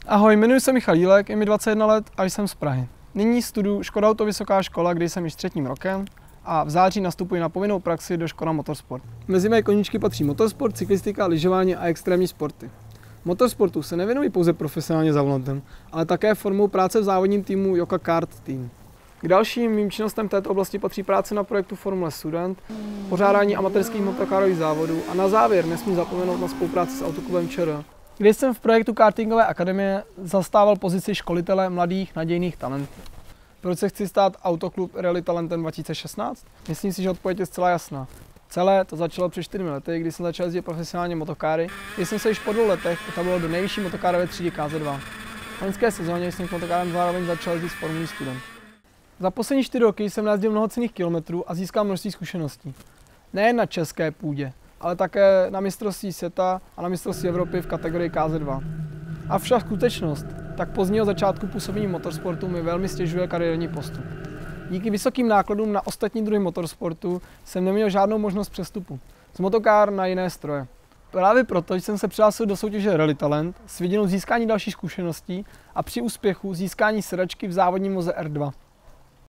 Ahoj, jmenuji se Michal Jílek, je mi 21 let a jsem z Prahy. Nyní studuji Škoda Auto Vysoká škola, kde jsem již třetím rokem a v září nastupuji na povinnou praxi do Škoda Motorsport. Mezi mé koníčky patří motorsport, cyklistika, lyžování a extrémní sporty. Motorsportu se nevěnuji pouze profesionálně za volantem, ale také formou práce v závodním týmu Joka Kart Team. K dalším mým činnostem v této oblasti patří práce na projektu Formule Student, pořádání amatérských motokárových závodů a na závěr nesmím zapomenout na spolupráci s Autoklubem ČR, kde jsem v projektu kartingové akademie zastával pozici školitele mladých nadějných talentů. Proč se chci stát Autoklub Rally Talentem 2016? Myslím si, že odpověď je zcela jasná. Celé to začalo před 4 lety, kdy jsem začal jezdit profesionálně motokáry, kdy jsem se již po 2 letech etabloval do nejvyšší motokárové třídy KZ2. V loňské sezóně jsem k motokárem zároveň začal jezdit s Formulí Student. Za poslední 4 roky jsem najezdil mnoho cenných kilometrů a získal množství zkušeností. Nejen na české půdě, ale také na mistrovství světa a na mistrovství Evropy v kategorii KZ2. Avšak skutečnost tak pozdního začátku působení motorsportu mi velmi stěžuje kariérní postup. Díky vysokým nákladům na ostatní druhy motorsportu jsem neměl žádnou možnost přestupu z motokár na jiné stroje. Právě proto jsem se přihlásil do soutěže Rally Talent s vidinou získání dalších zkušeností a při úspěchu získání sedačky v závodním voze R2.